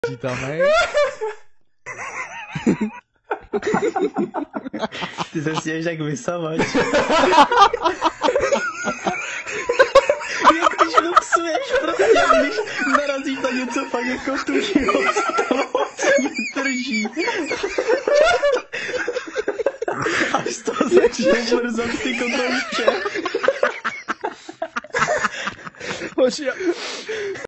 tam, hej? Ty se stěješ jak vysavač. Jak když luxuješ, prostě když narazíš na něco fakt jako tušího, co tam drží. Až z toho začne mrzat ty kotouče. Hoši,